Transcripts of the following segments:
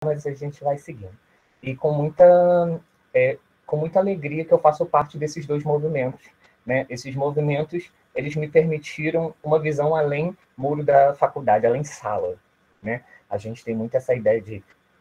mas a gente vai seguindo. E com muita alegria que eu faço parte desses dois movimentos, né? Esses movimentos, eles me permitiram uma visão além muro da faculdade, além sala, né? A gente tem muito essa ideia de,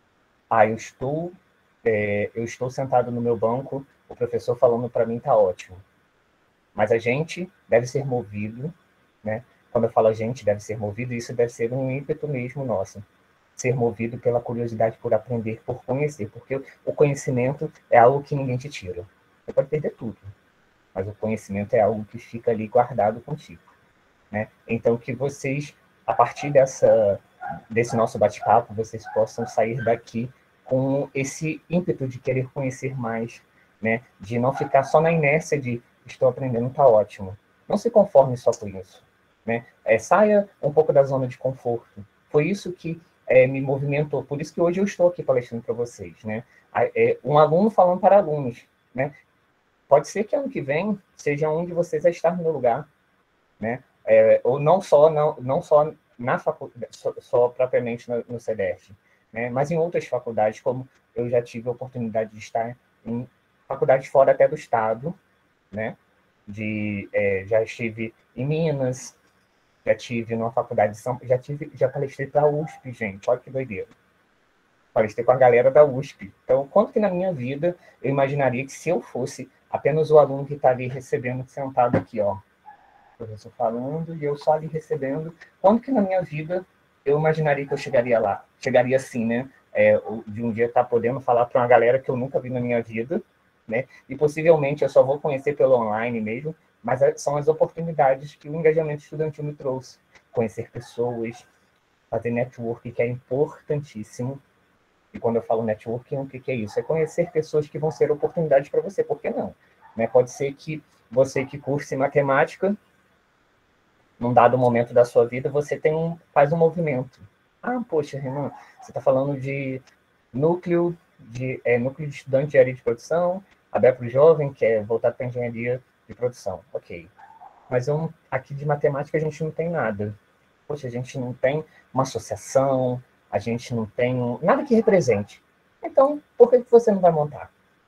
eu estou sentado no meu banco, o professor falando para mim está ótimo. Mas a gente deve ser movido, né? Quando eu falo a gente deve ser movido, isso deve ser um ímpeto mesmo nosso. Ser movido pela curiosidade por aprender, por conhecer, porque o conhecimento é algo que ninguém te tira. Você pode perder tudo, mas o conhecimento é algo que fica ali guardado contigo, né? Então, que vocês, a partir desse nosso bate-papo, vocês possam sair daqui com esse ímpeto de querer conhecer mais, né? De não ficar só na inércia de estou aprendendo, está ótimo. Não se conforme só com isso, né? Saia um pouco da zona de conforto. Foi isso que me movimentou. Por isso que hoje eu estou aqui palestrando para vocês, né? Um aluno falando para alunos, né? Pode ser que ano que vem seja um de vocês a estar no meu lugar, né? Ou não só na faculdade, só propriamente no CDF, né? Mas em outras faculdades, como eu já tive a oportunidade de estar em faculdades fora até do estado, né? Já estive em Minas, já tive numa faculdade de São Paulo, já palestrei para a USP, gente, olha que doideira. Palestrei com a galera da USP. Então, quanto que na minha vida eu imaginaria que se eu fosse apenas o aluno que está ali recebendo, sentado aqui, ó, o professor falando e eu só ali recebendo, quanto que na minha vida eu imaginaria que eu chegaria lá? Chegaria assim, né? De um dia estar podendo falar para uma galera que eu nunca vi na minha vida, né? E possivelmente eu só vou conhecer pelo online mesmo, mas são as oportunidades que o engajamento estudantil me trouxe. Conhecer pessoas, fazer network, que é importantíssimo. E quando eu falo networking, o que é isso? É conhecer pessoas que vão ser oportunidades para você. Por que não? Né? Pode ser que você que curse matemática, num dado momento da sua vida, você faz um movimento. Poxa, Renan, você está falando de núcleo núcleo de estudante de área de produção, aberto para o jovem, que é voltado para a engenharia de produção. Ok. Mas aqui de matemática a gente não tem nada. Poxa, a gente não tem uma associação, a gente não tem nada que represente. Então, por que você não vai montar?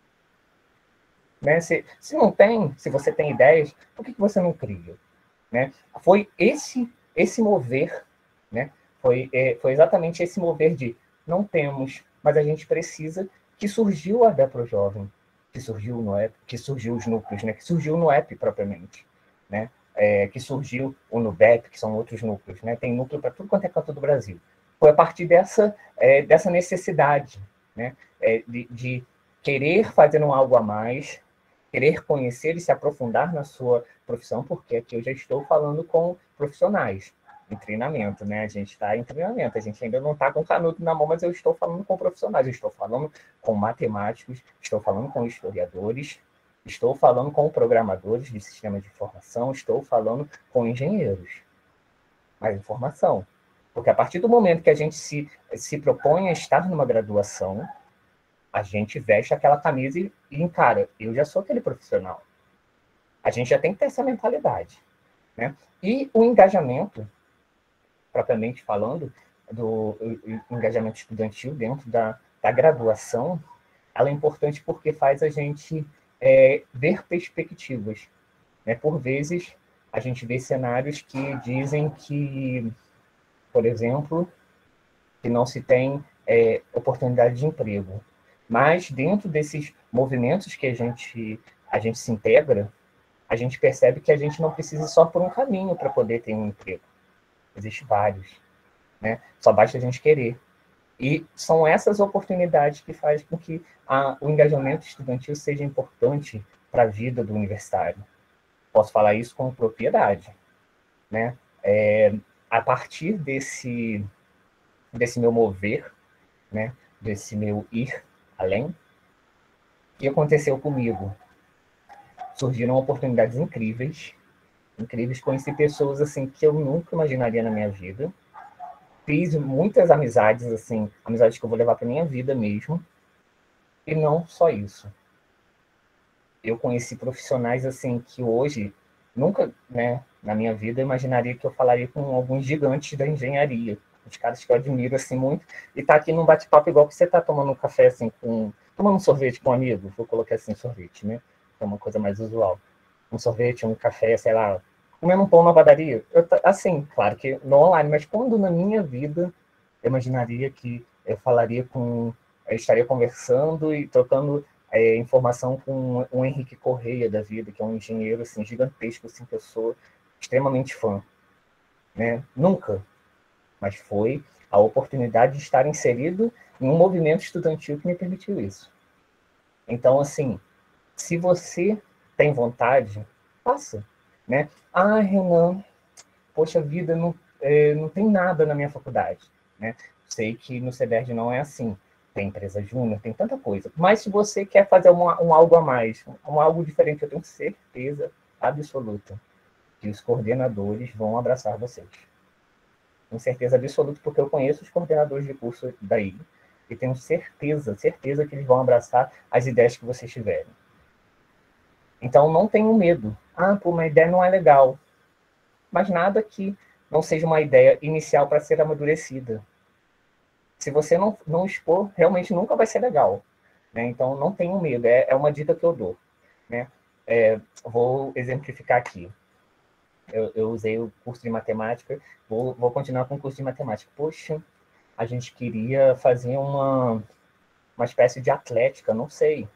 Né? Se não tem, se você tem ideias, por que você não cria? Né? Foi esse mover, né? Foi exatamente esse mover de não temos, mas a gente precisa, que surgiu a Depro Jovem, que surgiu no app, que surgiu os núcleos, né? Que surgiu no app propriamente, né? Que surgiu o Nubep, que são outros núcleos, né? Tem núcleo para tudo quanto é canto do Brasil. Foi a partir dessa necessidade, né? De querer fazer algo a mais, querer conhecer e se aprofundar na sua profissão, porque aqui eu já estou falando com profissionais em treinamento, né? A gente está em treinamento, a gente ainda não está com canudo na mão, mas eu estou falando com profissionais, eu estou falando com matemáticos, estou falando com historiadores, estou falando com programadores de sistema de informação, estou falando com engenheiros. Mais informação. Porque a partir do momento que a gente se propõe a estar numa graduação, a gente veste aquela camisa e encara, eu já sou aquele profissional. A gente já tem que ter essa mentalidade, né? E o engajamento, propriamente falando, do engajamento estudantil dentro da graduação, ela é importante porque faz a gente ver perspectivas, né? Por vezes, a gente vê cenários que dizem que, por exemplo, que não se tem oportunidade de emprego. Mas dentro desses movimentos que a gente se integra, a gente percebe que a gente não precisa só por um caminho para poder ter um emprego. Existem vários, né? Só basta a gente querer. E são essas oportunidades que fazem com que o engajamento estudantil seja importante para a vida do universitário. Posso falar isso com propriedade, né? A partir desse meu mover, né? Desse meu ir além, o que aconteceu comigo? Surgiram oportunidades incríveis, conheci pessoas assim que eu nunca imaginaria na minha vida, fiz muitas amizades assim, amizades que eu vou levar para minha vida mesmo, e não só isso. Eu conheci profissionais assim que hoje nunca, né, na minha vida eu imaginaria que eu falaria com alguns gigantes da engenharia, Os caras que eu admiro, assim, muito, e tá aqui num bate-papo igual que você tá tomando um café, assim, tomando um sorvete com um amigo, vou colocar assim, sorvete, né? É uma coisa mais usual. Um sorvete, um café, sei lá, comendo um pão na padaria. Assim, claro que no online, mas quando na minha vida eu imaginaria que eu falaria eu estaria conversando e trocando informação com um Henrique Correia da vida, que é um engenheiro assim, gigantesco, assim, que eu sou extremamente fã. Né? Nunca, mas foi a oportunidade de estar inserido em um movimento estudantil que me permitiu isso. Então, assim, se você tem vontade, faça. Né? Ah, Renan, poxa vida, não tem nada na minha faculdade. Né? Sei que no CEDERJ não é assim. Tem empresa júnior, tem tanta coisa. Mas se você quer fazer um algo a mais, algo diferente, eu tenho certeza absoluta que os coordenadores vão abraçar vocês. Com certeza absoluta, porque eu conheço os coordenadores de curso daí e tenho certeza que eles vão abraçar as ideias que vocês tiverem. Então, não tenham medo. Ah, pô, uma ideia não é legal. Mas nada que não seja uma ideia inicial para ser amadurecida. Se você não expor, realmente nunca vai ser legal. Né? Então, não tenham medo. É uma dica que eu dou. Né? Vou exemplificar aqui. Eu usei o curso de matemática, vou continuar com o curso de matemática. Poxa, a gente queria fazer uma espécie de atlética, não sei.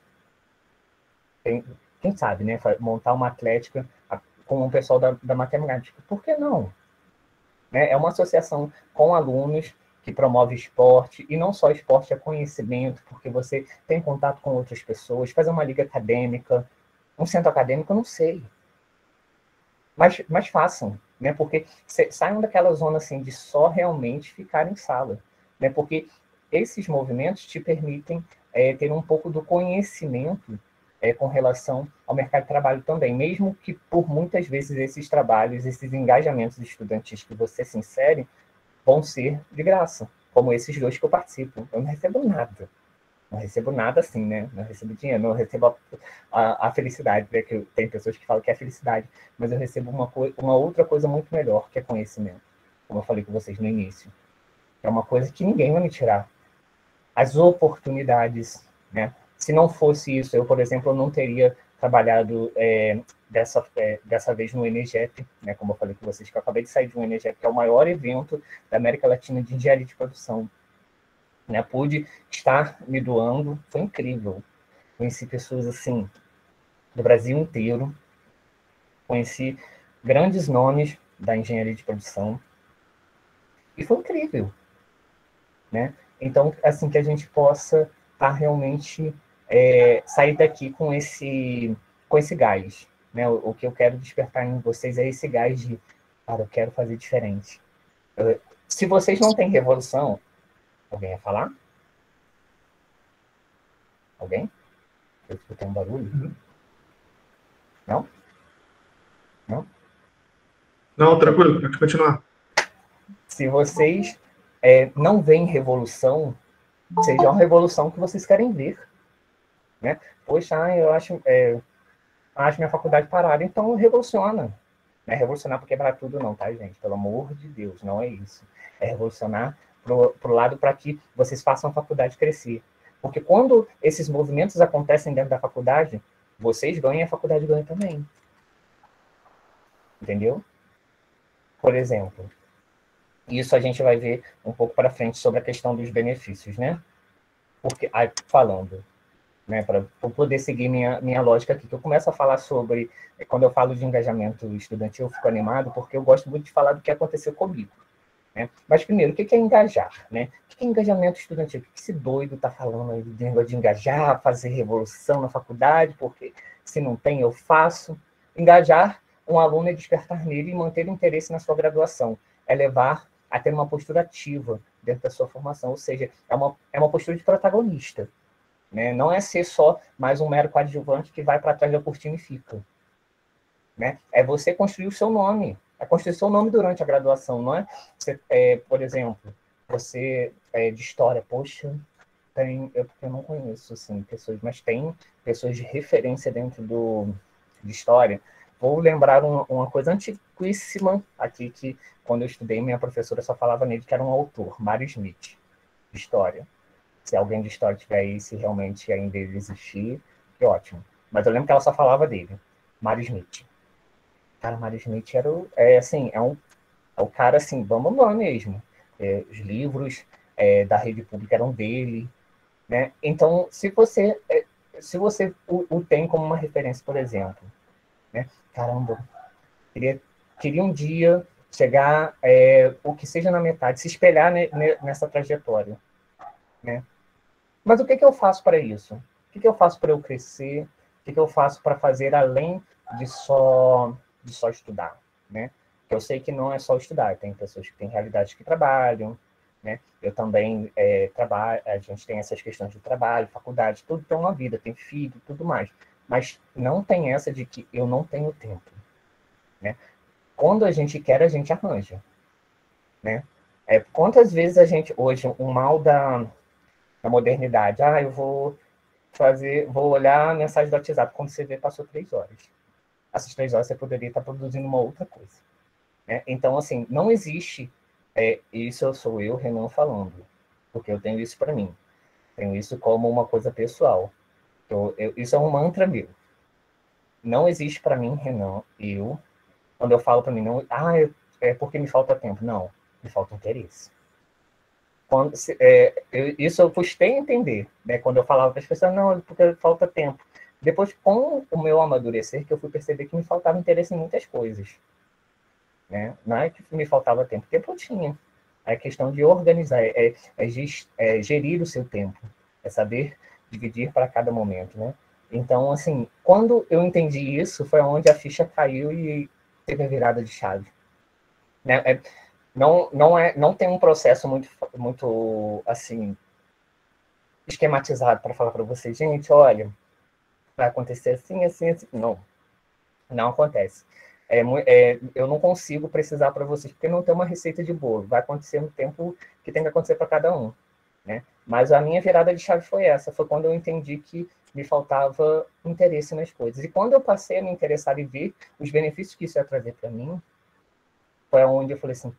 Quem sabe, né? Montar uma atlética com o pessoal da matemática. Por que não? Né? É uma associação com alunos que promove esporte, e não só esporte, é conhecimento, porque você tem contato com outras pessoas, fazer uma liga acadêmica, um centro acadêmico, eu não sei. Mas façam, né? Porque saiam daquela zona assim, de só realmente ficar em sala. Né? Porque esses movimentos te permitem ter um pouco do conhecimento com relação ao mercado de trabalho também, mesmo que por muitas vezes esses trabalhos, esses engajamentos estudantis que você se insere, vão ser de graça, como esses dois que eu participo. Eu não recebo nada. Não recebo nada assim, né? Não recebo dinheiro, não recebo a felicidade, né? Que tem pessoas que falam que é felicidade, mas eu recebo uma outra coisa muito melhor, que é conhecimento. Como eu falei com vocês no início. É uma coisa que ninguém vai me tirar. As oportunidades, né? Se não fosse isso, eu, por exemplo, eu não teria trabalhado dessa vez no Enegep, né? Como eu falei com vocês, que eu acabei de sair de um Enegep, que é o maior evento da América Latina de engenharia de produção. Né? Pude estar me doando, foi incrível. Conheci pessoas assim do Brasil inteiro, conheci grandes nomes da engenharia de produção e foi incrível, né? Então, assim que a gente possa estar realmente sair daqui com esse gás, né? O que eu quero despertar em vocês é esse gás de, cara, eu quero fazer diferente. Se vocês não têm revolução, alguém ia falar? Alguém? Eu escutei um barulho? Não? Não? Não, tranquilo, pode continuar. Se vocês não veem revolução, seja uma revolução que vocês querem ver. Né? Poxa, eu acho minha faculdade parada, então revoluciona. Não é revolucionar para quebrar tudo, não, tá, gente? Pelo amor de Deus, não é isso. É revolucionar pro lado para que vocês façam a faculdade crescer. Porque quando esses movimentos acontecem dentro da faculdade, vocês ganham e a faculdade ganha também. Entendeu? Por exemplo, isso a gente vai ver um pouco para frente sobre a questão dos benefícios, né? Porque, falando, né, para poder seguir minha lógica aqui, que eu começo a falar sobre, quando eu falo de engajamento estudantil, eu fico animado, porque eu gosto muito de falar do que aconteceu comigo. Né? Mas, primeiro, o que é engajar? Né? O que é engajamento estudantil? O que esse doido está falando aí de engajar, fazer revolução na faculdade, porque se não tem, eu faço. Engajar um aluno é despertar nele e manter o interesse na sua graduação. É levar a ter uma postura ativa dentro da sua formação, ou seja, é uma postura de protagonista. Né? Não é ser só mais um mero coadjuvante que vai para trás da cortina e fica. Né? É você construir o seu nome. É construir o seu nome durante a graduação, não é? Você, por exemplo, você de história, poxa, eu não conheço assim, pessoas, mas tem pessoas de referência dentro de história. vou lembrar uma coisa antiquíssima aqui, que quando eu estudei, minha professora só falava nele, que era um autor, Mário Smith, de história. Se alguém de história tiver aí, se realmente ainda ele existir, que ótimo. Mas eu lembro que ela só falava dele, Mário Smith. Cara, Mário Smith era, assim, é o cara, assim, vamos lá mesmo. Os livros da rede pública eram dele, né? Então, se você o tem como uma referência, por exemplo, né? Caramba, queria, queria um dia chegar, o que seja na metade, se espelhar nessa trajetória, né? Mas o que eu faço para isso? O que eu faço para eu crescer? O que eu faço para fazer além de só estudar, né? Eu sei que não é só estudar, tem pessoas que têm realidades que trabalham, né? Eu também trabalho, a gente tem essas questões de trabalho, faculdade, tudo tem uma vida, tem filho, tudo mais. Mas não tem essa de que eu não tenho tempo, né? Quando a gente quer, a gente arranja, né? Quantas vezes a gente, hoje, o mal da modernidade, eu vou olhar a mensagem do WhatsApp, quando você vê, passou 3 horas. Essas 3 horas você poderia estar produzindo uma outra coisa, né? Então, assim, não existe, isso sou eu, Renan, falando, porque eu tenho isso para mim, tenho isso como uma coisa pessoal. Isso é um mantra meu. Não existe para mim, Renan, quando eu falo para mim, não, é porque me falta tempo. Não, me falta interesse. Isso eu custei entender, né? Quando eu falava para as pessoas, não, é porque falta tempo. Depois, com o meu amadurecer, que eu fui perceber que me faltava interesse em muitas coisas, né? Não é que me faltava tempo, tempo eu tinha. É questão de organizar, gerir o seu tempo, é saber dividir para cada momento, né? Então, assim, quando eu entendi isso, foi onde a ficha caiu e teve a virada de chave, né? Não tem um processo muito assim esquematizado para falar para vocês, gente, olha, vai acontecer assim, assim, assim. Não, não acontece. Eu não consigo precisar para vocês, porque não tem uma receita de bolo. Vai acontecer no tempo que tem que acontecer para cada um, né? Mas a minha virada de chave foi essa, foi quando eu entendi que me faltava interesse nas coisas. E quando eu passei a me interessar e ver os benefícios que isso ia trazer para mim, foi onde eu falei assim,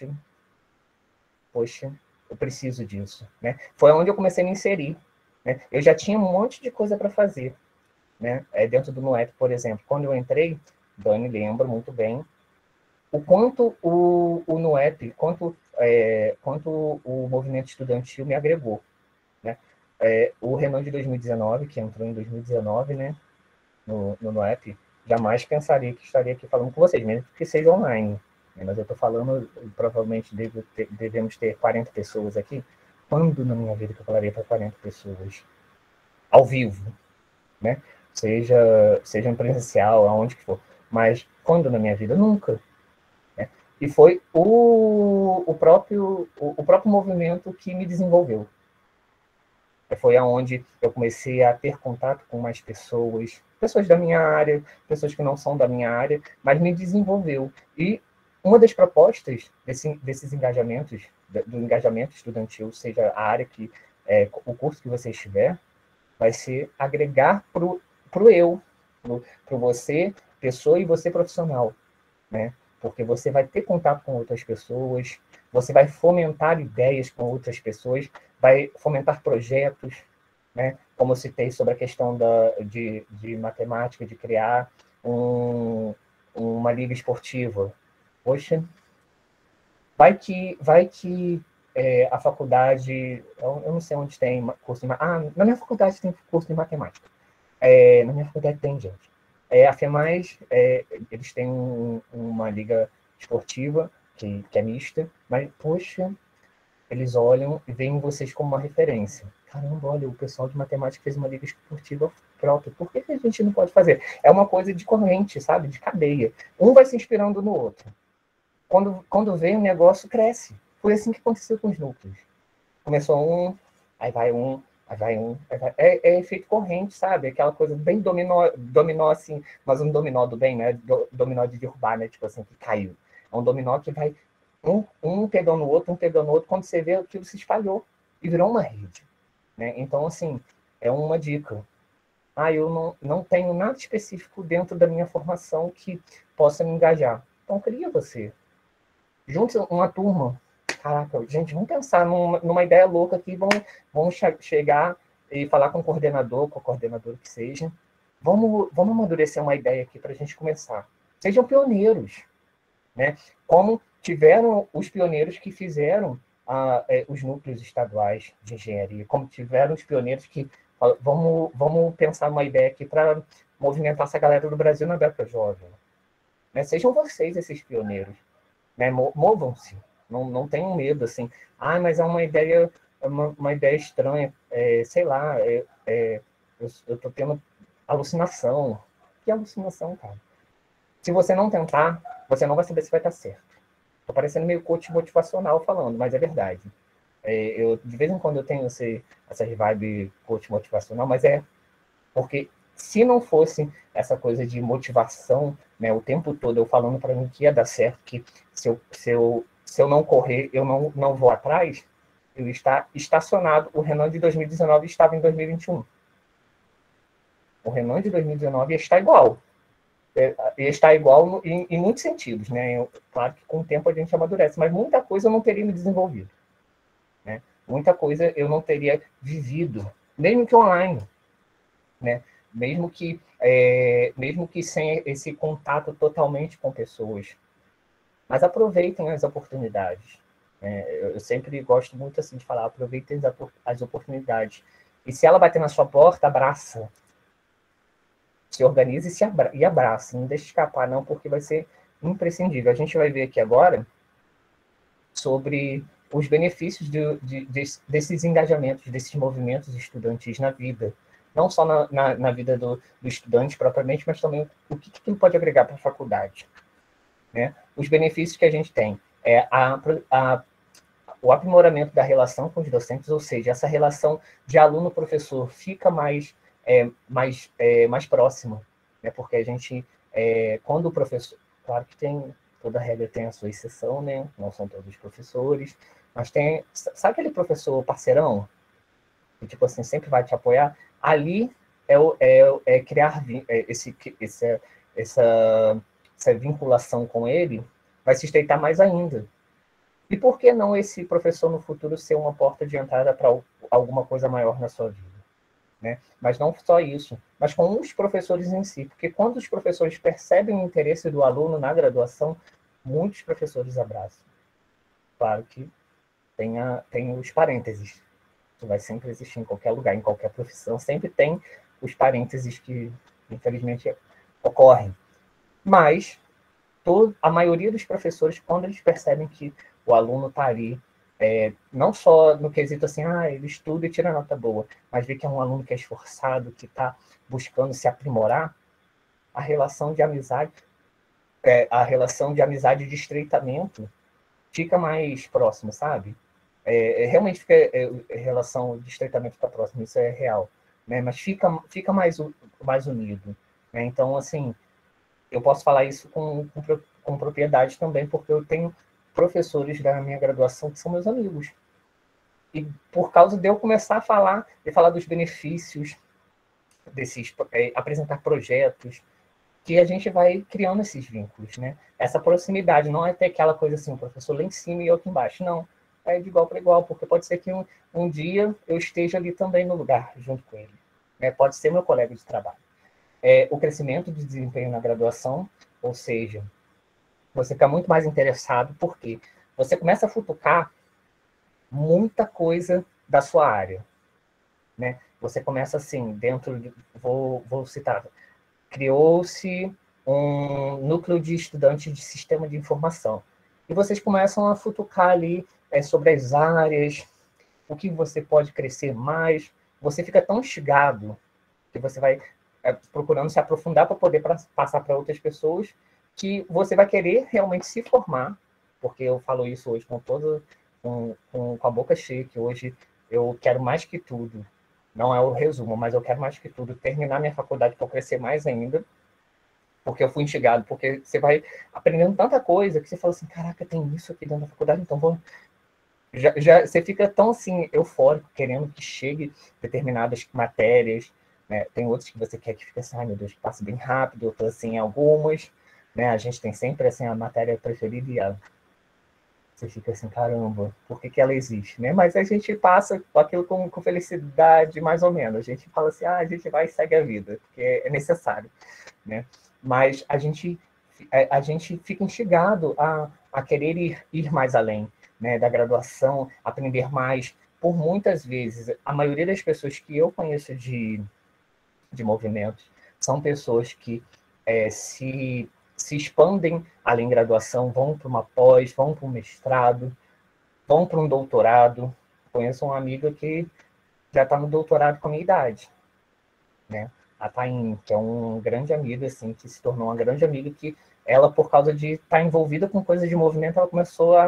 poxa, eu preciso disso, né? Foi onde eu comecei a me inserir, né? Eu já tinha um monte de coisa para fazer, né? Dentro do NUEP, por exemplo. Quando eu entrei, Dani lembra muito bem, o quanto o NUEP, quanto o movimento estudantil me agregou, né? O Renan de 2019, que entrou em 2019, né, no NUEP, jamais pensaria que estaria aqui falando com vocês, mesmo que seja online. Mas eu estou falando, provavelmente devemos ter 40 pessoas aqui. Quando na minha vida que eu falaria para 40 pessoas ao vivo, né? Seja em presencial, aonde que for. Mas quando na minha vida? Nunca. Né? E foi o próprio movimento que me desenvolveu. Foi aonde eu comecei a ter contato com mais pessoas, pessoas da minha área, pessoas que não são da minha área, mas me desenvolveu. E uma das propostas desses engajamentos, do engajamento estudantil, seja a área o curso que você estiver, vai ser agregar para o eu, para você, pessoa, e você, profissional, né? Porque você vai ter contato com outras pessoas, você vai fomentar ideias com outras pessoas, vai fomentar projetos, né? Como eu citei sobre a questão de matemática, de criar uma liga esportiva. Poxa, vai que a faculdade, eu não sei onde tem curso de na minha faculdade tem curso de matemática. Na minha faculdade tem, gente. A FEMAS, eles têm uma liga esportiva que é mista, mas, poxa, eles olham e veem vocês como uma referência. Caramba, olha, o pessoal de matemática fez uma liga esportiva própria. Por que a gente não pode fazer? É uma coisa de corrente, sabe? De cadeia. Um vai se inspirando no outro. Quando vem o negócio, cresce. Foi assim que aconteceu com os núcleos. Começou aí vai aí vai aí vai. É efeito corrente, sabe? Aquela coisa bem dominó assim, mas um dominó do bem, né? Dominó de derrubar, né? Tipo assim, que caiu. É um dominó que vai um pegando o outro, um pegando o outro, quando você vê aquilo se espalhou e virou uma rede, né? Então, assim, é uma dica. eu não tenho nada específico dentro da minha formação que possa me engajar. Então, cria você. Junte uma turma. Caraca, gente, vamos pensar numa ideia louca aqui, vamos chegar e falar com o coordenador, com a coordenadora que seja. Vamos amadurecer uma ideia aqui para a gente começar. Sejam pioneiros, né? Como tiveram os pioneiros que fizeram os núcleos estaduais de engenharia, como tiveram os pioneiros que vamos pensar uma ideia aqui para movimentar essa galera do Brasil na Beta Jovem. Né? Sejam vocês esses pioneiros. Né? Movam-se. Não tenham medo, assim. Mas é uma ideia estranha. Sei lá, eu estou tendo alucinação. Que alucinação, cara? Se você não tentar, você não vai saber se vai estar certo. Estou parecendo meio coach motivacional falando, mas é verdade. De vez em quando eu tenho essa vibe coach motivacional, mas é porque se não fosse essa coisa de motivação, né, o tempo todo eu falando para mim que ia dar certo, que se eu não correr, eu não vou atrás, eu estar estacionado. O Renan de 2019 estava em 2021. O Renan de 2019 está igual. Está igual em muitos sentidos, né? Claro que com o tempo a gente amadurece, mas muita coisa eu não teria me desenvolvido, né? Muita coisa eu não teria vivido, mesmo que online, né? Mesmo que sem esse contato totalmente com pessoas. Mas aproveitem as oportunidades. Eu sempre gosto muito assim de falar, aproveitem as oportunidades. E se ela bater na sua porta, abraça. Se organize e abraça. Não deixe escapar, não, porque vai ser imprescindível. A gente vai ver aqui agora sobre os benefícios desses engajamentos, desses movimentos estudantis na vida. Não só na vida do estudante propriamente, mas também o que ele pode agregar para a faculdade. Né? Os benefícios que a gente tem é o aprimoramento da relação com os docentes, ou seja, essa relação de aluno-professor fica mais próxima, né? Porque a gente, quando o professor, claro que toda regra tem a sua exceção, né? Não são todos os professores, mas sabe aquele professor parceirão? Que, tipo assim, sempre vai te apoiar? Ali criar essa vinculação com ele vai se estreitar mais ainda. E por que não esse professor no futuro ser uma porta de entrada para alguma coisa maior na sua vida? Né? Mas não só isso, mas com os professores em si, porque quando os professores percebem o interesse do aluno na graduação, muitos professores abraçam. Claro que tem os parênteses, isso vai sempre existir em qualquer lugar, em qualquer profissão, sempre tem os parênteses que, infelizmente, ocorrem. Mas a maioria dos professores, quando eles percebem que o aluno está ali, não só no quesito assim, ele estuda e tira nota boa, mas vê que é um aluno que é esforçado, que está buscando se aprimorar, a relação de amizade e de estreitamento fica mais próximo, sabe? Realmente fica relação de estreitamento fica próximo, isso é real, né? Mas fica mais unido, né? Então, assim, eu posso falar isso com propriedade também, porque eu tenho professores da minha graduação que são meus amigos. E por causa de eu começar a falar dos benefícios apresentar projetos, que a gente vai criando esses vínculos, né? Essa proximidade não é ter aquela coisa assim, o professor lá em cima e eu aqui embaixo, não. É de igual para igual, porque pode ser que um dia eu esteja ali também no lugar, junto com ele. Né? Pode ser meu colega de trabalho. O crescimento de desempenho na graduação, ou seja, você fica muito mais interessado, porque você começa a futucar muita coisa da sua área. Né? Você começa assim, dentro de... Vou citar. Criou-se um núcleo de estudantes de sistema de informação. E vocês começam a futucar ali sobre as áreas, o que você pode crescer mais. Você fica tão instigado que você vai procurando se aprofundar para poder passar para outras pessoas, que você vai querer realmente se formar, porque eu falo isso hoje com a boca cheia, que hoje eu quero mais que tudo, não é o resumo, mas eu quero mais que tudo terminar minha faculdade para crescer mais ainda, porque eu fui instigado, porque você vai aprendendo tanta coisa que você fala assim, caraca, tem isso aqui dentro da faculdade, então vou... Já você fica tão assim, eufórico, querendo que chegue determinadas matérias, né? Tem outros que você quer que fique assim, ai meu Deus, que passe bem rápido, outros assim, algumas, né? A gente tem sempre assim a matéria preferida e você fica assim, caramba, por que ela existe, né? Mas a gente passa aquilo com felicidade, mais ou menos. A gente fala assim, a gente vai e segue a vida, porque é necessário, né? Mas a gente fica instigado a querer ir mais além, né? Da graduação, aprender mais. Por muitas vezes, a maioria das pessoas que eu conheço de movimentos são pessoas que se expandem além da graduação, vão para uma pós, vão para um mestrado, vão para um doutorado. Conheço uma amiga que já está no doutorado com a minha idade, né? A Taine, que é um grande amiga, assim, que se tornou uma grande amiga, que ela, por causa de estar envolvida com coisas de movimento, ela começou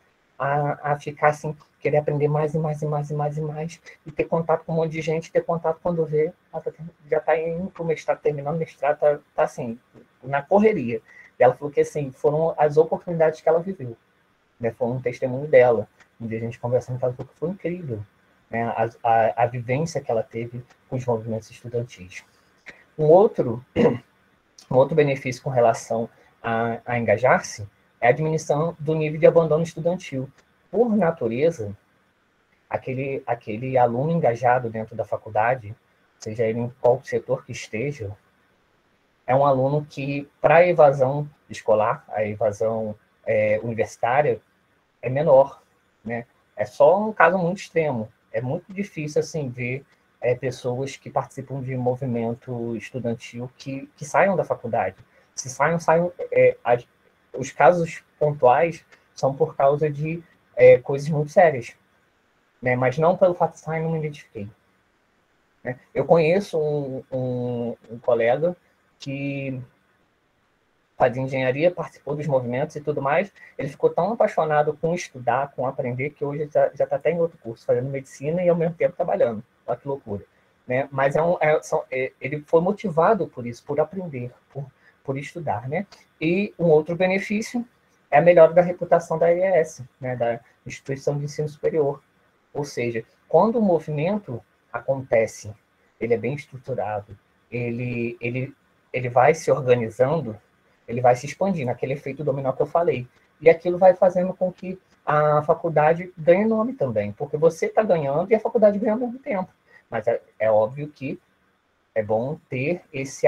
a ficar assim, querer aprender mais e mais e mais e mais e mais, e ter contato com um monte de gente, ter contato quando vê, ela já está indo para o mestrado, terminando o mestrado, tá assim, na correria. E ela falou que assim, foram as oportunidades que ela viveu, né? Foi um testemunho dela. Um dia a gente conversando, ela falou que foi incrível, né? A vivência que ela teve com os movimentos estudantis. Um outro benefício com relação a engajar-se é a diminuição do nível de abandono estudantil. Por natureza, aquele aluno engajado dentro da faculdade, seja ele em qual setor que esteja, é um aluno que, para a evasão escolar, a evasão universitária, é menor, né? É só um caso muito extremo. É muito difícil, assim, ver pessoas que participam de movimento estudantil que saiam da faculdade. Se saiam, os casos pontuais são por causa de coisas muito sérias, né? Mas não pelo fato de sair, não me identifiquei. Né? Eu conheço um colega que faz engenharia, participou dos movimentos e tudo mais. Ele ficou tão apaixonado com estudar, com aprender, que hoje já está até em outro curso, fazendo medicina e ao mesmo tempo trabalhando. Olha que loucura. Né? Mas ele foi motivado por isso, por aprender, por estudar. Né? E um outro benefício é a melhora da reputação da IES, né? Da Instituição de Ensino Superior. Ou seja, quando o movimento acontece, ele é bem estruturado, ele vai se organizando, ele vai se expandindo, aquele efeito dominó que eu falei. E aquilo vai fazendo com que a faculdade ganhe nome também, porque você está ganhando e a faculdade ganha ao mesmo tempo. Mas é óbvio que é bom ter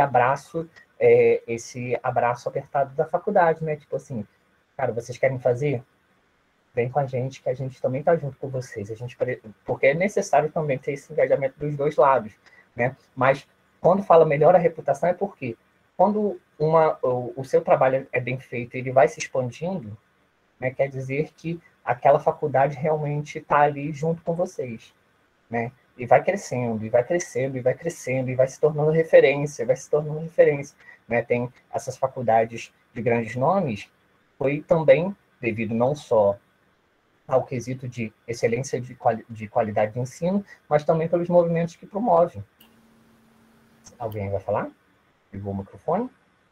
esse abraço apertado da faculdade, né? Tipo assim, cara, vocês querem fazer? Vem com a gente, que a gente também está junto com vocês. Porque é necessário também ter esse engajamento dos dois lados, né? Mas quando fala melhor a reputação é porque quando o seu trabalho é bem feito, ele vai se expandindo, né? Quer dizer que aquela faculdade realmente está ali junto com vocês, né? E vai crescendo, e vai crescendo, e vai crescendo, e vai se tornando referência, vai se tornando referência, né? Tem essas faculdades de grandes nomes, foi também devido não só ao quesito de excelência de qualidade de ensino, mas também pelos movimentos que promovem. Alguém vai falar? Ligou o microfone?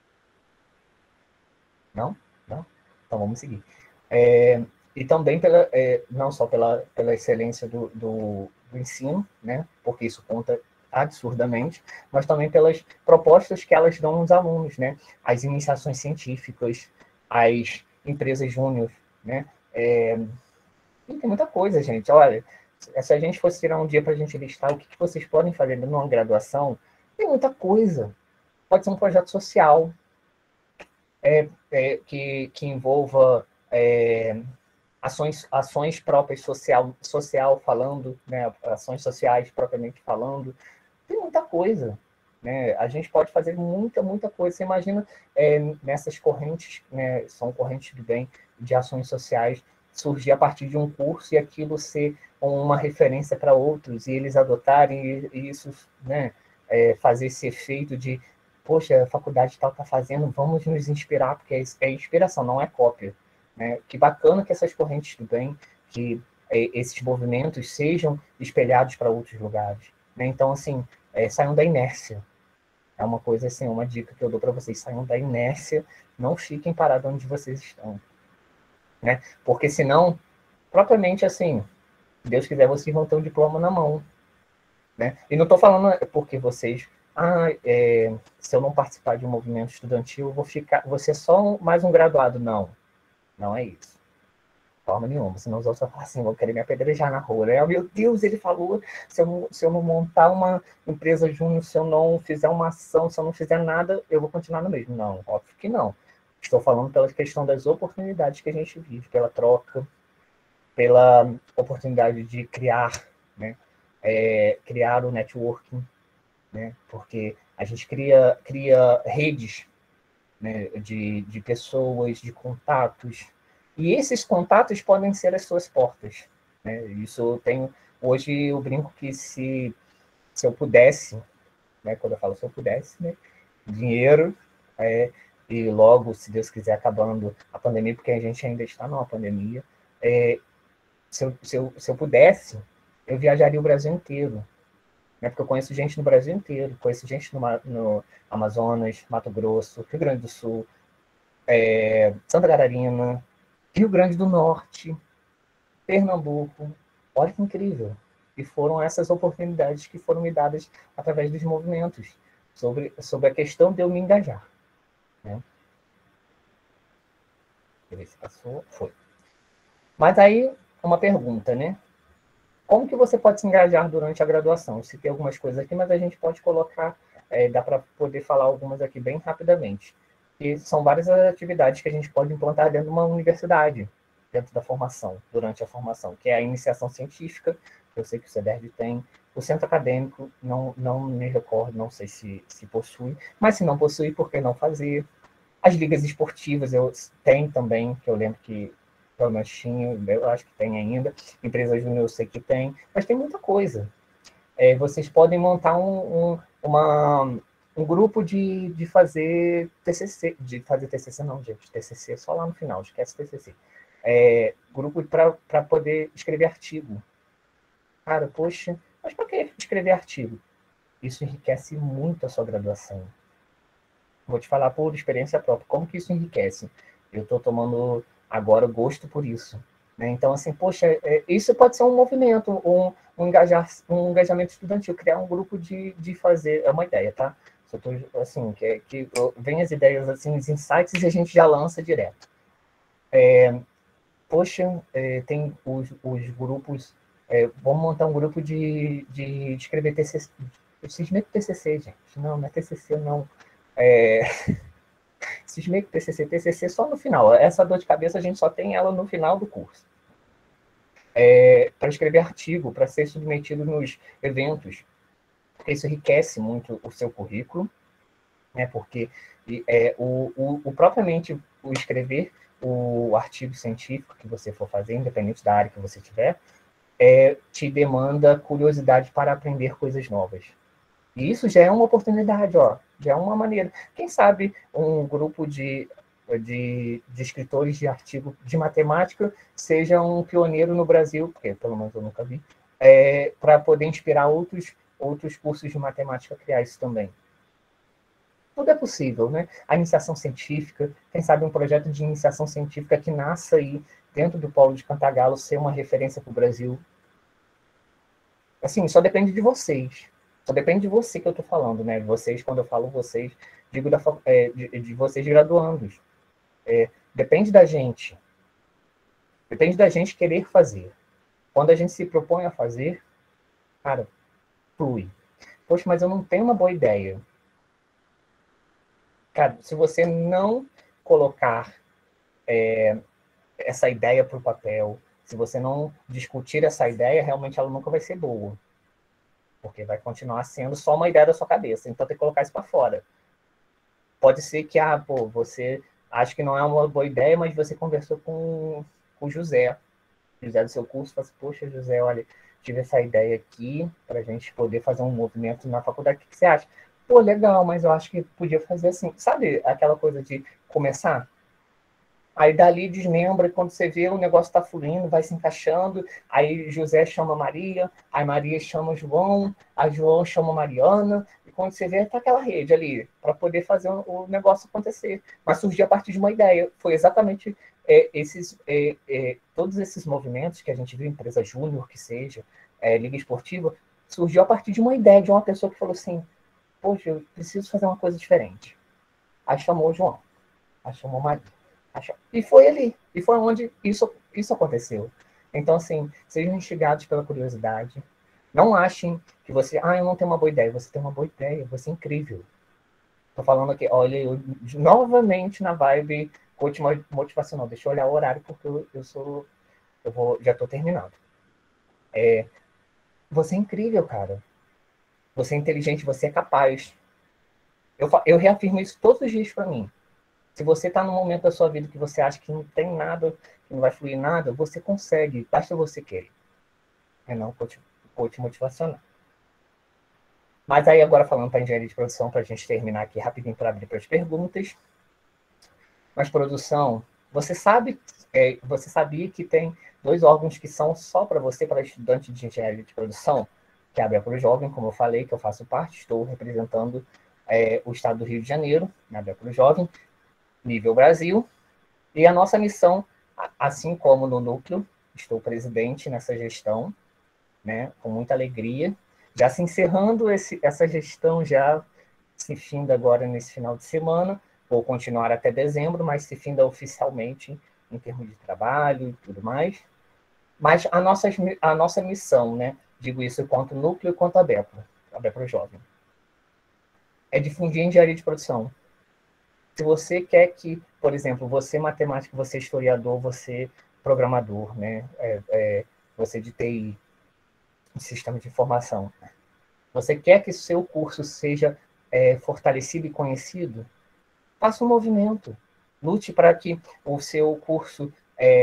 Não? Não? Então vamos seguir. E também não só pela excelência do ensino, né? Porque isso conta absurdamente, mas também pelas propostas que elas dão aos alunos, né? As iniciações científicas, as empresas júnior, né? E tem muita coisa, gente. Olha, se a gente fosse tirar um dia para a gente listar o que vocês podem fazer numa graduação, tem muita coisa. Pode ser um projeto social que envolva ações próprias social falando, né? Ações sociais propriamente falando. Tem muita coisa. Né? A gente pode fazer muita coisa. Você imagina nessas correntes, né? São correntes do bem, de ações sociais, surgir a partir de um curso e aquilo ser uma referência para outros, e eles adotarem e isso, né? Fazer esse efeito de, poxa, a faculdade tal está fazendo, vamos nos inspirar, porque é inspiração, não é cópia. Né? Que bacana que essas correntes do bem, que esses movimentos sejam espelhados para outros lugares. Né? Então, assim, saiam da inércia. É uma coisa assim, uma dica que eu dou para vocês, saiam da inércia, não fiquem parados onde vocês estão. Né? Porque senão, propriamente assim, Deus quiser, vocês vão ter um diploma na mão. né? E não estou falando porque vocês, se eu não participar de um movimento estudantil, vou ser só mais um graduado. Não, não é isso. De forma nenhuma, senão os outros vão falar assim, vão querer me apedrejar na rua, né? Meu Deus, ele falou, se eu não montar uma empresa júnior, se eu não fizer uma ação, se eu não fizer nada, eu vou continuar no mesmo. Não, óbvio que não. Estou falando pela questão das oportunidades que a gente vive, pela troca, pela oportunidade de criar, né? Criar o networking, né? Porque a gente cria redes, né? de pessoas, de contatos, e esses contatos podem ser as suas portas, né? Isso eu tenho, hoje eu brinco que se eu pudesse, né? Quando eu falo se eu pudesse, né? Dinheiro, e logo, se Deus quiser, acabando a pandemia, porque a gente ainda está numa pandemia, se eu pudesse, eu viajaria o Brasil inteiro, né? Porque eu conheço gente no Brasil inteiro, conheço gente no Amazonas, Mato Grosso, Rio Grande do Sul, Santa Catarina, Rio Grande do Norte, Pernambuco. Olha que incrível! E foram essas oportunidades que foram me dadas através dos movimentos, sobre a questão de eu me engajar, né? Deixa eu ver se passou. Foi. Mas aí, uma pergunta, né? Como que você pode se engajar durante a graduação? Eu citei algumas coisas aqui, mas a gente pode colocar, dá para poder falar algumas aqui bem rapidamente. E são várias atividades que a gente pode implantar dentro de uma universidade, dentro da formação, durante a formação, que é a iniciação científica, que eu sei que o CEDERJ tem, o centro acadêmico, não me recordo, não sei se possui, mas se não possui, por que não fazer? As ligas esportivas eu tenho também, que eu lembro que pelo menos tinha, eu acho que tem ainda. Empresa júnior eu sei que tem, mas tem muita coisa. Vocês podem montar um grupo de fazer TCC, não, gente, TCC é só lá no final, esquece TCC. Grupo para poder escrever artigo. Cara, poxa, mas para que escrever artigo? Isso enriquece muito a sua graduação. Vou te falar por experiência própria, como que isso enriquece. Eu estou tomando agora gosto por isso, né? Então, assim, poxa, isso pode ser um movimento, um engajamento estudantil, criar um grupo de fazer, é uma ideia, tá? Só tô, assim, que vem as ideias, assim, os insights e a gente já lança direto. Poxa, tem os grupos, vamos montar um grupo de escrever TCC, eu cismei com TCC, gente, não é TCC, não. Cismei com TCC só no final. Essa dor de cabeça a gente só tem ela no final do curso. Para escrever artigo, para ser submetido nos eventos. Isso enriquece muito o seu currículo, né? Porque propriamente o escrever o artigo científico que você for fazer, independente da área que você tiver, te demanda curiosidade para aprender coisas novas. E isso já é uma oportunidade, ó, já é uma maneira. Quem sabe um grupo de escritores de artigo de matemática seja um pioneiro no Brasil, porque pelo menos eu nunca vi, para poder inspirar outros cursos de matemática a criar isso também. Tudo é possível, né? A iniciação científica, quem sabe um projeto de iniciação científica que nasça aí dentro do Polo de Cantagalo ser uma referência para o Brasil. Assim, só depende de vocês. Só depende de você que eu estou falando, né? Vocês, quando eu falo vocês, digo de vocês graduandos. Depende da gente. Depende da gente querer fazer. Quando a gente se propõe a fazer, cara, flui. Poxa, mas eu não tenho uma boa ideia. Cara, se você não colocar essa ideia para o papel, se você não discutir essa ideia, realmente ela nunca vai ser boa. Porque vai continuar sendo só uma ideia da sua cabeça. Então tem que colocar isso para fora. Pode ser que, você acha que não é uma boa ideia, mas você conversou com o José do seu curso, fala assim, poxa, José, olha, tive essa ideia aqui para a gente poder fazer um movimento na faculdade, o que você acha? Pô, legal, mas eu acho que podia fazer assim. Sabe aquela coisa de começar? Aí dali desmembra, e quando você vê o negócio está fluindo, vai se encaixando, aí José chama Maria, aí Maria chama João, a João chama Mariana, e quando você vê, está aquela rede ali, para poder fazer o negócio acontecer. Mas surgiu a partir de uma ideia. Foi exatamente todos esses movimentos que a gente viu, empresa júnior, que seja, liga esportiva, surgiu a partir de uma ideia de uma pessoa que falou assim, poxa, eu preciso fazer uma coisa diferente. Aí chamou o João, aí chamou o Maria. E foi ali, e foi onde isso aconteceu. Então, assim, sejam instigados pela curiosidade. Não achem que você, eu não tenho uma boa ideia. Você tem uma boa ideia, você é incrível. Tô falando aqui, olha, eu novamente na vibe coach motivacional. Deixa eu olhar o horário, porque já tô terminando. Você é incrível, cara. Você é inteligente, você é capaz. Eu reafirmo isso todos os dias para mim. Se você está num momento da sua vida que você acha que não tem nada, que não vai fluir nada, você consegue, basta você querer. É não coach motivacional. Mas aí agora falando para engenharia de produção, para a gente terminar aqui rapidinho para abrir para as perguntas. Mas produção, você sabia que tem 2 órgãos que são só para você, para estudante de engenharia de produção? Que é a Bepro Jovem, como eu falei, que eu faço parte, estou representando o estado do Rio de Janeiro, na Bepro Jovem, nível Brasil. E a nossa missão, assim como no núcleo, estou presidente nessa gestão, né, com muita alegria, já se encerrando essa gestão, já se finda agora nesse final de semana, vou continuar até dezembro, mas se finda oficialmente em termos de trabalho e tudo mais. Mas a nossa missão, né, digo isso quanto núcleo e quanto a Bepro Jovem, é difundir engenharia de produção. Se você quer que, por exemplo, você matemático, você historiador, você programador, né, você de TI, de sistema de informação, você quer que seu curso seja fortalecido e conhecido, faça um movimento. Lute para que o seu curso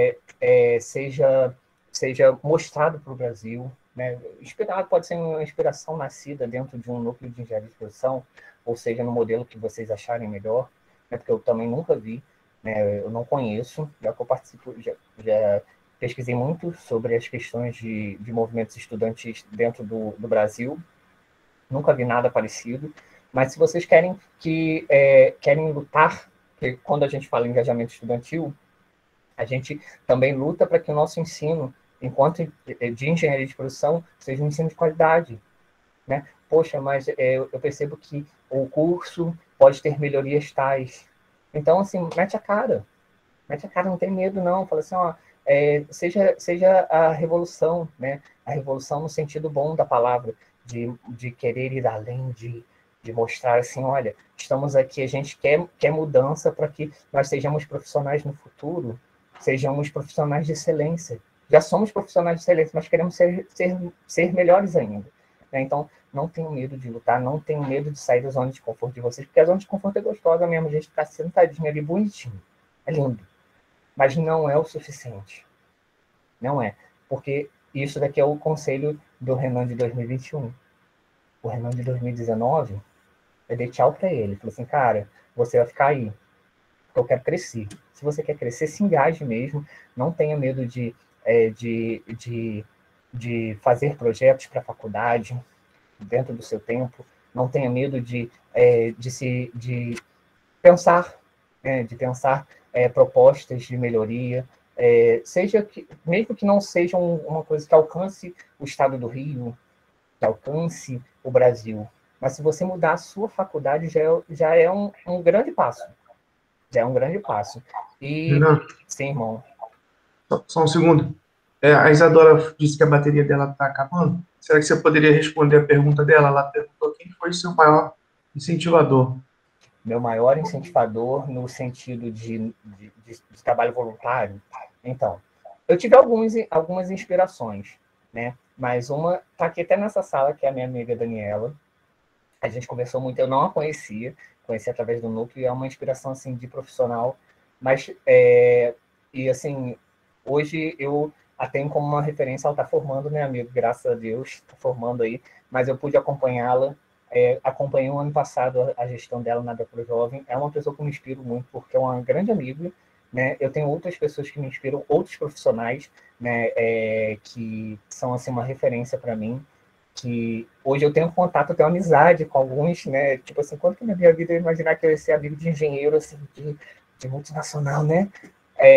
seja mostrado para o Brasil. Né? Inspirado pode ser uma inspiração nascida dentro de um núcleo de engenharia de produção, ou seja, no modelo que vocês acharem melhor, né? Porque eu também nunca vi, né? Eu não conheço, já que eu participo, já pesquisei muito sobre as questões de movimentos estudantis dentro do Brasil, nunca vi nada parecido, mas se vocês querem lutar, porque quando a gente fala em engajamento estudantil, a gente também luta para que o nosso ensino, enquanto de engenharia de produção, seja um ensino de qualidade, né? Poxa, mas eu percebo que o curso pode ter melhorias tais. Então, assim, mete a cara, não tem medo não, fala assim, seja a revolução, né? A revolução no sentido bom da palavra, de querer ir além, de mostrar assim, olha, estamos aqui, a gente quer mudança para que nós sejamos profissionais no futuro, sejamos profissionais de excelência. Já somos profissionais de excelência, mas queremos ser melhores ainda. Né? Então, não tenham medo de lutar, não tenham medo de sair da zona de conforto de vocês, porque a zona de conforto é gostosa mesmo, a gente ficar sentadinho ali, bonitinho. É lindo. Mas não é o suficiente. Não é. Porque isso daqui é o conselho do Renan de 2021. O Renan de 2019, eu dei tchau para ele. Falei assim, cara, você vai ficar aí, porque eu quero crescer. Se você quer crescer, se engaje mesmo. Não tenha medo de fazer projetos para a faculdade dentro do seu tempo. Não tenha medo de pensar, propostas de melhoria, mesmo que não seja uma coisa que alcance o estado do Rio, que alcance o Brasil, mas se você mudar a sua faculdade, já é um grande passo. Já é um grande passo. E, Renan, sim, irmão. só um segundo. A Isadora disse que a bateria dela está acabando. Será que você poderia responder a pergunta dela? Ela perguntou quem foi o seu maior incentivador. Meu maior incentivador no sentido de trabalho voluntário. Então, eu tive algumas inspirações, né? Mas uma está aqui até nessa sala, que é a minha amiga Daniela. A gente conversou muito, eu não a conheci através do núcleo, e é uma inspiração assim de profissional. Mas, e assim, hoje eu a tenho como uma referência, ela está formando, né, amigo? Graças a Deus, está formando aí, mas eu pude acompanhá-la. Acompanhei o ano passado a gestão dela na Bepro Jovem. É uma pessoa que eu me inspiro muito, porque é uma grande amiga, né? Eu tenho outras pessoas que me inspiram, outros profissionais, né, que são assim uma referência para mim, que hoje eu tenho contato, eu tenho amizade com alguns, né? Tipo assim, quando que na minha vida eu imaginar que eu ia ser amigo de engenheiro, assim, de multinacional, né?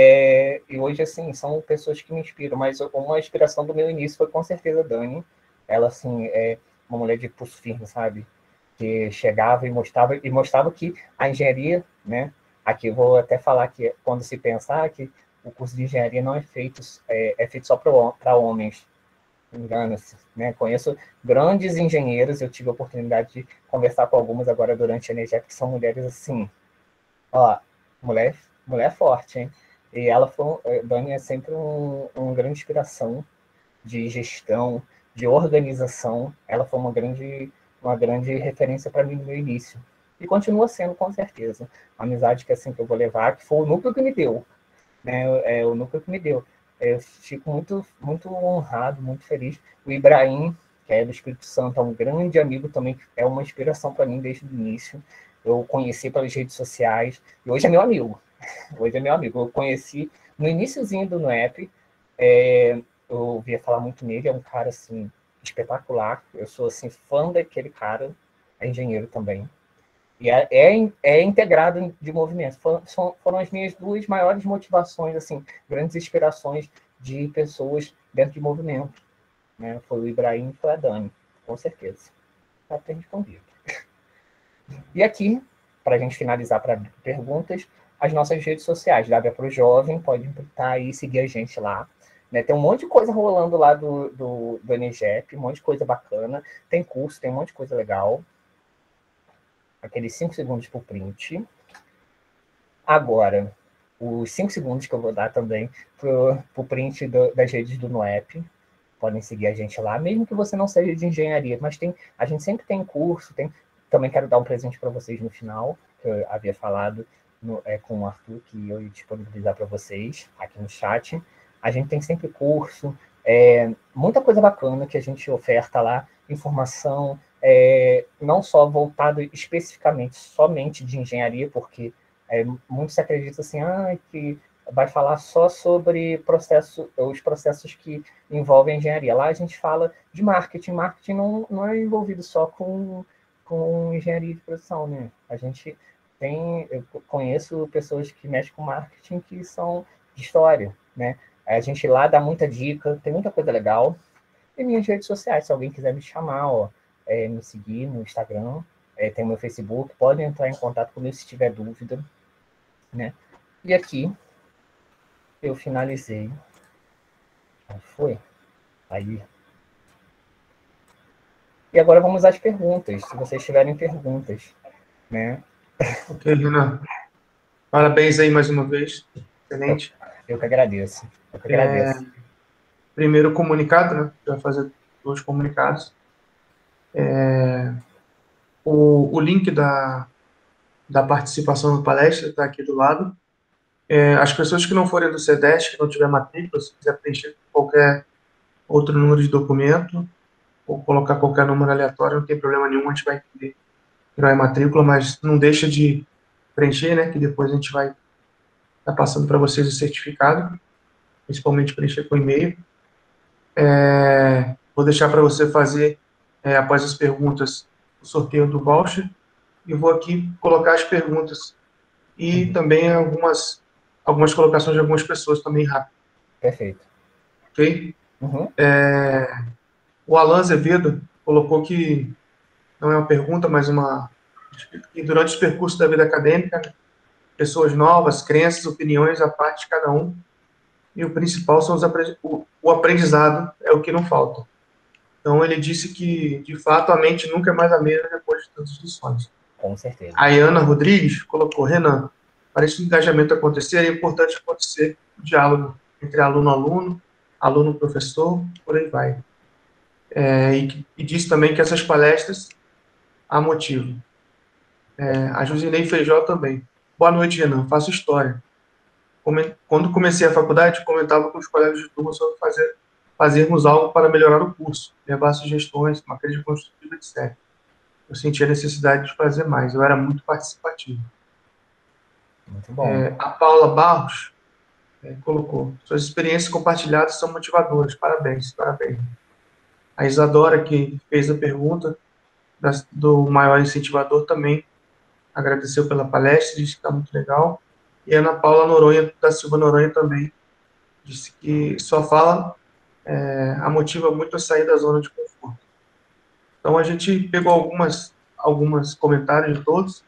E hoje, assim, são pessoas que me inspiram, mas uma inspiração do meu início foi com certeza a Dani. ela, assim, é uma mulher de pulso firme, sabe? Que chegava e mostrava que a engenharia, né? Aqui eu vou até falar que quando se pensar que o curso de engenharia não é feito, é feito só para homens, engana-se, né? Conheço grandes engenheiros, eu tive a oportunidade de conversar com algumas agora durante a Enegep, que são mulheres assim, ó, mulher forte, hein? E ela foi, Dani é sempre uma grande inspiração de gestão, de organização. Ela foi uma grande referência para mim no meu início. E continua sendo, com certeza. A amizade que, assim, que eu vou levar, que foi o núcleo que me deu, né? O núcleo que me deu. Eu fico muito honrado, muito feliz. O Ibrahim, que é do Espírito Santo, é um grande amigo também, é uma inspiração para mim desde o início. Eu conheci pelas redes sociais e hoje é meu amigo. Hoje é meu amigo. Eu conheci no iníciozinho do NUEP, eu ouvia falar muito nele, é um cara assim espetacular. Eu sou assim fã daquele cara, é engenheiro também. E é integrado de movimentos. Foram as minhas duas maiores motivações, assim, grandes inspirações de pessoas dentro de movimento. Né? Foi o Ibrahim e foi a Dani, com certeza. Está ter respondido. E aqui, para a gente finalizar para perguntas, as nossas redes sociais, Dábia para o Jovem, pode estar aí, seguir a gente lá. Né? Tem um monte de coisa rolando lá do Enegep, um monte de coisa bacana. Tem curso, tem um monte de coisa legal. Aqueles 5 segundos para o print. Agora, os 5 segundos que eu vou dar também para o print das redes do NUEP. Podem seguir a gente lá, mesmo que você não seja de engenharia, mas a gente sempre tem curso, também quero dar um presente para vocês no final, que eu havia falado com o Arthur, que eu ia disponibilizar para vocês aqui no chat. A gente tem sempre curso, muita coisa bacana que a gente oferta lá, informação, não só voltado especificamente somente de engenharia, porque muitos acreditam assim, que vai falar só sobre os processos que envolvem engenharia. Lá a gente fala de marketing. Marketing não é envolvido só com engenharia de produção, né? Eu conheço pessoas que mexem com marketing que são de história, né? A gente lá dá muita dica, tem muita coisa legal. E minhas redes sociais, se alguém quiser me chamar, me seguir no Instagram, tem o meu Facebook, pode entrar em contato comigo se tiver dúvida, né? E aqui eu finalizei. Foi? Aí. E agora vamos às perguntas, se vocês tiverem perguntas, né? Ok, Renan. Parabéns aí mais uma vez. Excelente. Eu que agradeço. Primeiro comunicado, né? Vai fazer 2 comunicados. O link da participação na palestra está aqui do lado. As pessoas que não forem do CEDESC, que não tiver matrícula, se quiser preencher qualquer outro número de documento, ou colocar qualquer número aleatório, não tem problema nenhum, a gente vai entender que não é matrícula, mas não deixa de preencher, né? Que depois a gente vai estar passando para vocês o certificado, principalmente preencher com e-mail. Vou deixar para você fazer, após as perguntas, o sorteio do voucher, e vou aqui colocar as perguntas e também algumas colocações de algumas pessoas também rápido. Perfeito. Ok? O Alan Azevedo colocou que não é uma pergunta, mas que durante os percursos da vida acadêmica, pessoas novas, crenças, opiniões, a parte de cada um, e o principal são o aprendizado, é o que não falta. Então, ele disse que, de fato, a mente nunca é mais a mesma depois de tantas lições. Com certeza. A Ana Rodrigues colocou: Renan, para esse engajamento acontecer, é importante acontecer o diálogo entre aluno-aluno, aluno-professor, por aí vai. E disse também que essas palestras a motivam. A Josinei Feijó também. Boa noite, Renan. Faço história. Quando comecei a faculdade, comentava com os colegas de turma sobre fazermos algo para melhorar o curso, levar sugestões, uma crítica construtiva, etc. Eu senti a necessidade de fazer mais. Eu era muito participativo. Muito bom. A Paula Barros colocou: suas experiências compartilhadas são motivadoras. Parabéns, parabéns. A Isadora, que fez a pergunta do maior incentivador, também agradeceu pela palestra, disse que está muito legal. E a Ana Paula Noronha, da Silva Noronha, também disse que só fala a motiva muito a sair da zona de conforto. Então, a gente pegou algumas comentários de todos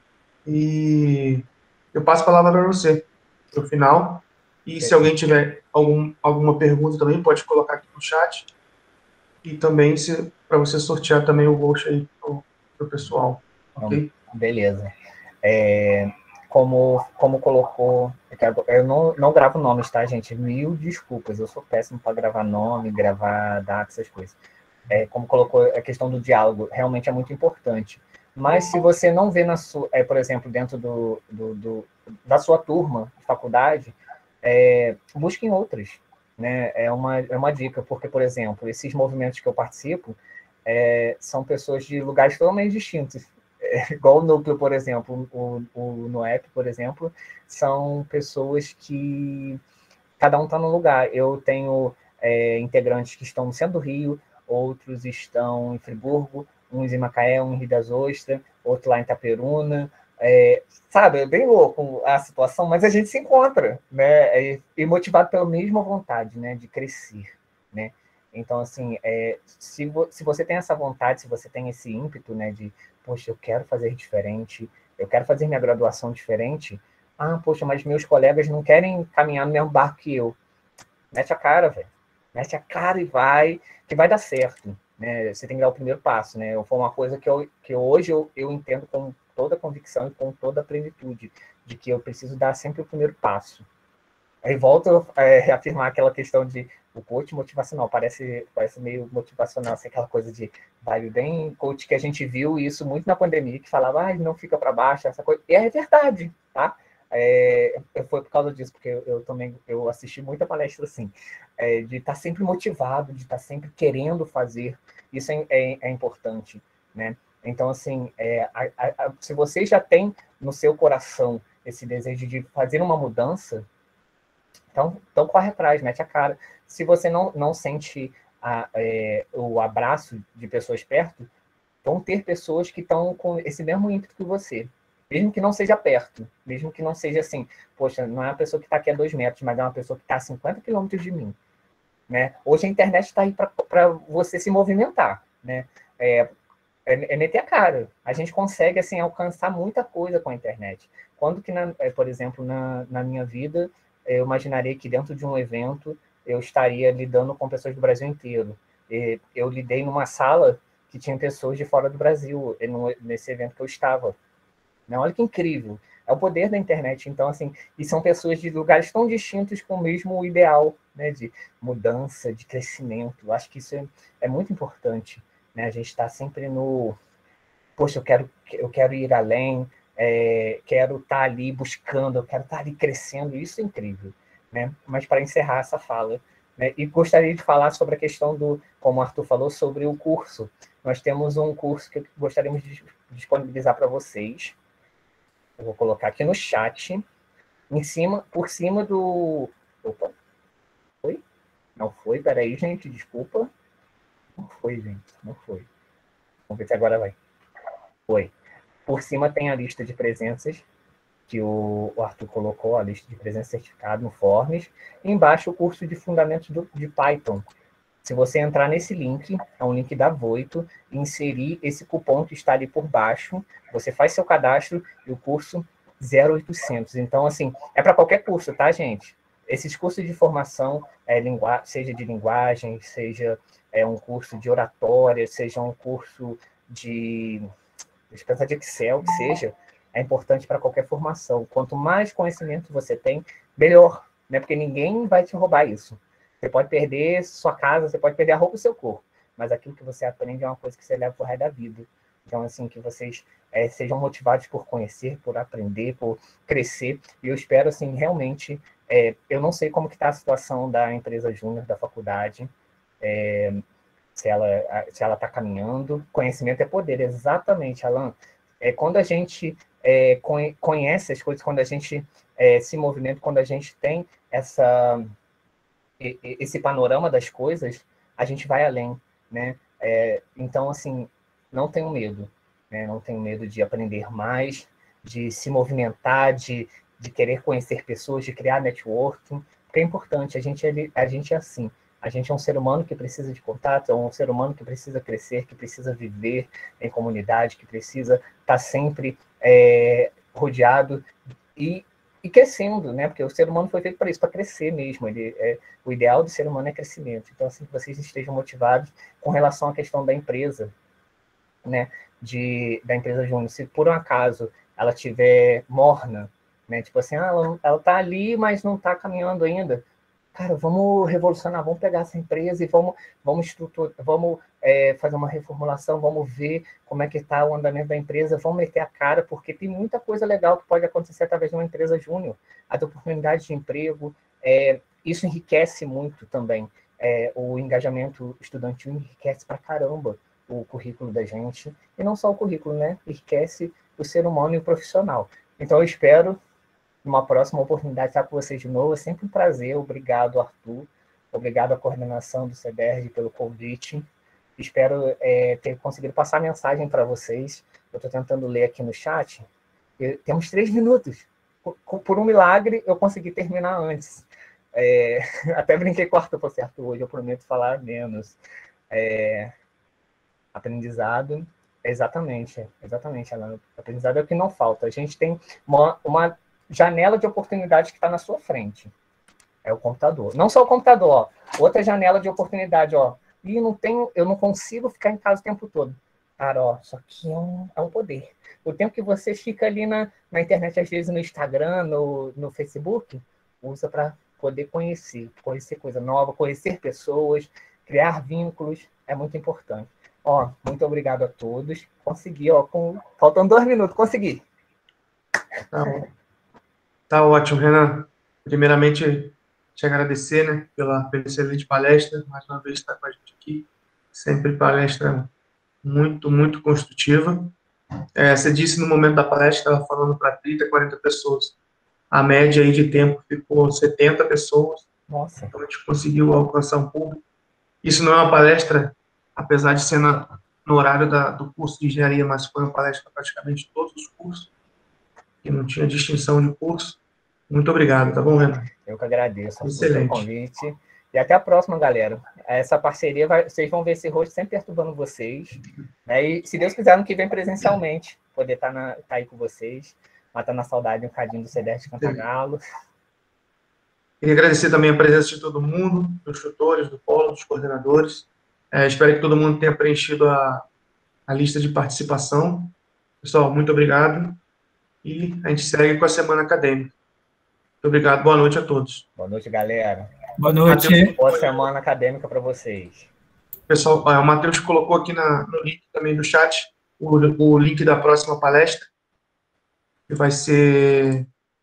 e eu passo a palavra para você, para o final. E se alguém tiver alguma pergunta também, pode colocar aqui no chat. E também para você sortear também o voucher aí para o pessoal, ok? Beleza. Como colocou... Eu não gravo nomes, tá, gente? Mil desculpas, eu sou péssimo para gravar nome, gravar data, essas coisas. Como colocou a questão do diálogo, realmente é muito importante. Mas se você não vê, por exemplo, dentro da sua turma de faculdade, busque em outras. Né? É uma dica, porque, por exemplo, esses movimentos que eu participo são pessoas de lugares totalmente distintos. Igual o Núcleo, por exemplo, o NOEP, por exemplo, são pessoas que cada um está num lugar. Eu tenho integrantes que estão no centro do Rio, outros estão em Friburgo, uns em Macaé, um em Rio das Ostras, outro lá em Itaperuna. Sabe, é bem louco a situação, mas a gente se encontra, né? E motivado pela mesma vontade, né, de crescer, né? Então, assim, se você tem essa vontade, se você tem esse ímpeto, né, de, poxa, eu quero fazer diferente, eu quero fazer minha graduação diferente, poxa, mas meus colegas não querem caminhar no mesmo barco que eu. Mete a cara, velho. Mete a cara e vai, que vai dar certo. Né? Você tem que dar o primeiro passo, né? Foi uma coisa que hoje eu entendo com toda a convicção e com toda a plenitude, de que eu preciso dar sempre o primeiro passo. Aí volto a reafirmar aquela questão de o coach motivacional, parece meio motivacional, assim, aquela coisa de vibe bem coach que a gente viu isso muito na pandemia, que falava, não fica para baixo, essa coisa, e é verdade, tá? Foi por causa disso, porque eu também assisti muita palestra assim, de estar sempre motivado, de estar sempre querendo fazer, isso é importante, né? Então, assim, se você já tem no seu coração esse desejo de fazer uma mudança, então corre atrás, mete a cara. Se você não sente o abraço de pessoas perto, vão ter pessoas que estão com esse mesmo ímpeto que você. Mesmo que não seja perto, mesmo que não seja assim, poxa, não é uma pessoa que está aqui a 2 metros, mas é uma pessoa que está a 50 quilômetros de mim. Né? Hoje a internet está aí para você se movimentar. Né? É meter a cara. A gente consegue assim, alcançar muita coisa com a internet. Quando que, por exemplo, na minha vida, eu imaginaria que dentro de um evento eu estaria lidando com pessoas do Brasil inteiro. Eu lidei numa sala que tinha pessoas de fora do Brasil, nesse evento que eu estava. Né? Olha que incrível. É o poder da internet. Então, assim, e são pessoas de lugares tão distintos com o mesmo ideal, né, de mudança, de crescimento. Eu acho que isso é muito importante. Né? A gente está sempre no... Poxa, eu quero ir além, quero estar ali buscando, eu quero estar ali crescendo. Isso é incrível. Né? Mas para encerrar essa fala, né, e gostaria de falar sobre a questão como o Arthur falou, sobre o curso. Nós temos um curso que gostaríamos de disponibilizar para vocês. Eu vou colocar aqui no chat, por cima do... Opa, foi? Não foi? Peraí, gente, desculpa. Não foi, gente, não foi. Vamos ver se agora vai. Foi. Por cima tem a lista de presenças, que o Arthur colocou, a lista de presença certificada no Forms. E embaixo o curso de fundamentos de Python. Se você entrar nesse link, é um link da Voito, e inserir esse cupom que está ali por baixo, você faz seu cadastro e o curso 0800. Então, assim, é para qualquer curso, tá, gente? Esses cursos de formação, seja de linguagem, seja um curso de oratória, seja um curso de Excel, que seja, é importante para qualquer formação. Quanto mais conhecimento você tem, melhor, né? Porque ninguém vai te roubar isso. Você pode perder sua casa, você pode perder a roupa e seu corpo, mas aquilo que você aprende é uma coisa que você leva pro resto da vida. Então, assim, que vocês sejam motivados por conhecer, por aprender, por crescer. E eu espero, assim, realmente... eu não sei como que está a situação da empresa júnior da faculdade, se ela está caminhando. Conhecimento é poder, exatamente, Alan. Quando a gente conhece as coisas, quando a gente se movimenta, quando a gente tem esse panorama das coisas, a gente vai além, né? Então, assim, não tenho medo, né? Não tenho medo de aprender mais, de se movimentar, de querer conhecer pessoas, de criar networking, porque é importante, a gente é assim, A gente é um ser humano que precisa de contato, é um ser humano que precisa crescer, que precisa viver em comunidade, que precisa estar sempre rodeado e crescendo, né? Porque o ser humano foi feito para isso, para crescer mesmo. O ideal do ser humano é crescimento. Então, assim, que vocês estejam motivados com relação à questão da empresa, né? Da empresa Júnior. Se por um acaso ela tiver morna, né? Tipo assim, ela tá ali, mas não tá caminhando ainda. Cara, vamos revolucionar, vamos pegar essa empresa e vamos estruturar, vamos fazer uma reformulação, vamos ver como é que está o andamento da empresa, vamos meter a cara, porque tem muita coisa legal que pode acontecer através de uma empresa júnior. As oportunidades de emprego, isso enriquece muito também. O engajamento estudantil enriquece pra caramba o currículo da gente, e não só o currículo, né? Enriquece o ser humano e o profissional. Então, eu espero numa próxima oportunidade estar com vocês de novo. É sempre um prazer. Obrigado, Arthur. Obrigado à coordenação do CEDERJ pelo convite. Espero ter conseguido passar a mensagem para vocês. Eu estou tentando ler aqui no chat. Temos 3 minutos. Por um milagre, eu consegui terminar antes. Até brinquei com o Arthur, falei, Arthur, hoje eu prometo falar menos. Aprendizado, exatamente, Alana. Aprendizado é o que não falta. A gente tem uma janela de oportunidade que está na sua frente. É o computador. Não só o computador, ó. Outra janela de oportunidade, ó. E eu não consigo ficar em casa o tempo todo. Cara, ó, isso aqui é um poder. O tempo que você fica ali na internet, às vezes no Instagram, no Facebook, usa para poder conhecer coisa nova, conhecer pessoas, criar vínculos, é muito importante. Ó, muito obrigado a todos. Consegui, ó, faltando 2 minutos, consegui. Tá ótimo, Renan. Primeiramente, te agradecer, né, pela excelente palestra, mais uma vez estar com a gente aqui. Sempre palestra muito, muito construtiva. Você disse no momento da palestra, estava falando para 30, 40 pessoas. A média aí de tempo ficou 70 pessoas. Nossa. Então, a gente conseguiu alcançar um público. Isso não é uma palestra, apesar de ser no horário do curso de engenharia, mas foi uma palestra para praticamente todos os cursos, que não tinha distinção de curso. Muito obrigado, tá bom, Renan? Eu que agradeço pelo convite. E até a próxima, galera. Essa parceria, vocês vão ver esse rosto sempre perturbando vocês. Né? E, se Deus quiser, ano que vem presencialmente, poder estar aí com vocês, matando a saudade um cadinho do CEDERJ de Cantagalo. Queria agradecer também a presença de todo mundo, dos tutores, do polo, dos coordenadores. Espero que todo mundo tenha preenchido a lista de participação. Pessoal, muito obrigado. E a gente segue com a semana acadêmica. Muito obrigado. Boa noite a todos. Boa noite, galera. Boa noite. Boa semana acadêmica para vocês. Pessoal, o Matheus colocou aqui no link também do chat o link da próxima palestra, que vai ser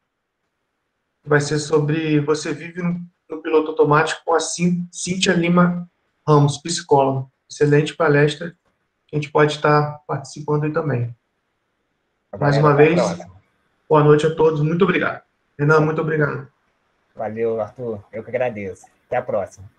sobre Você Vive no Piloto Automático com a Cíntia Lima Ramos, psicóloga. Excelente palestra, que a gente pode estar participando aí também. Mais uma vez, boa noite a todos, muito obrigado. Renan, muito obrigado. Valeu, Arthur. Eu que agradeço. Até a próxima.